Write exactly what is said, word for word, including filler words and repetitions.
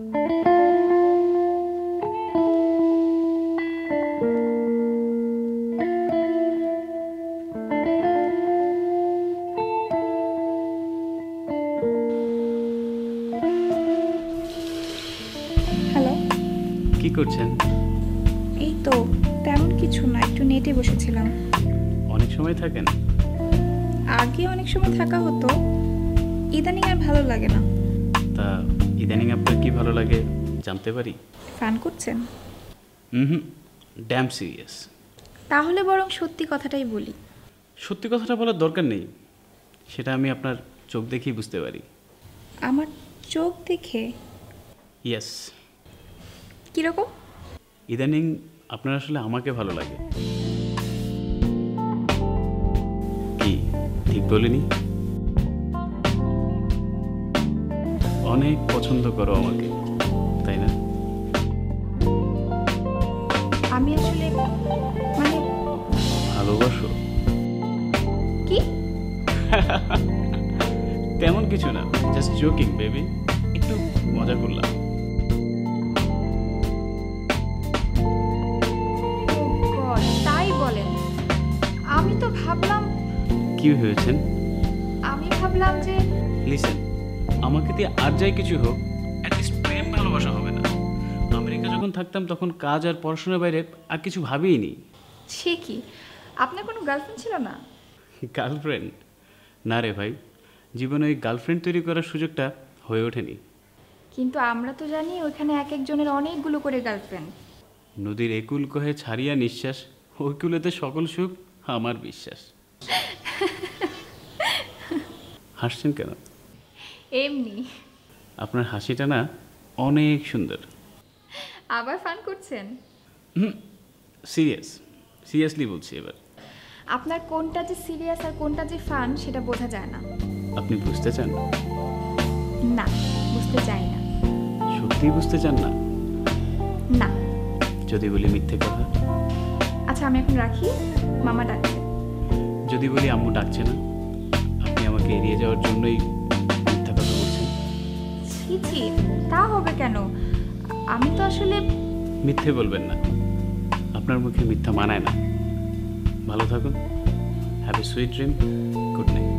Hello, কি করছেন? এই তো তেমন কিছু না, একটু নেটে বসেছিলাম। অনেক সময় থাকেন? আগে অনেক সময় থাকা হতো, ইদানিং আর ভালো লাগে না। তা ইদানিং আপনার কি ভালো লাগে জানতে পারি? ফান করছেন? Hmm, damn serious. তাহলে বরং সত্যি কথাটাই বলি। সত্যি কথাটা বলার দরকার নেই, সেটা আমি আপনার চোখ দেখেই বুঝতে পারি। আমার চোখ দেখে? ইয়েস। কীরকম? ইদানিং আপনার আসলে আমাকে ভালো লাগে। কি ঠিক বলিনি? অনেক পছন্দ করো আমাকে, তাই না? আমি আসলে মানে ভালোবাসো? কি? তেমন কিছু না, জাস্ট জোকিং বেবি, একটু মজা করলাম। তাই বলেন? আমি তো ভাবলাম। কি হয়েছেন? আমি ভাবলাম যে লিসেন, আমাকে দিয়ে আর যাই কিছু হোক, অ্যাটলিস্ট প্রেম ভালোবাসা হবে না। আমেরিকা যখন থাকতাম তখন কাজ আর পড়াশোনার বাইরে আর কিছু ভাবিই নি। সে কি, আপনার কোনো গার্লফ্রেন্ড ছিল না? গার্লফ্রেন্ড? না রে ভাই, জীবনে ওই গার্লফ্রেন্ড তৈরি করার সুযোগটা হয়ে ওঠেনি। কিন্তু আমরা তো জানি ওইখানে এক একজনের অনেকগুলো করে গার্লফ্রেন্ড। নদীর একুল কহে ছাড়িয়া নিঃশ্বাস, ওই কুলেতে সকল সুখ আমার বিশ্বাস। হাসছেন কেন? এমনি। আপনার হাসিটা না অনেক সুন্দর। আবার ফান করছেন? হুম, সিরিয়াস, সিরিয়াসলি বলছি এবার। আপনার কোনটা যে সিরিয়াস আর কোনটা যে ফান সেটা বোঝা যায় না। আপনি বুঝতে চান? না, বুঝতে চাই না। সত্যি বুঝতে চান না? না। যদি বলি মিথ্যে কথা? আচ্ছা, আমি এখন রাখি, মামা ডাকছে। যদি বলি আম্মু ডাকছে না? আপনি আমাকে এড়িয়ে যাওয়ার জন্যই মিথ্যা কথা বলছেন? ছি ছি, তা হবে কেন? আমি তো আসলে। মিথ্যে বলবেন না, আপনার মুখে মিথ্যা মানায় না। ভালো থাকুন, have a sweet dream, good night.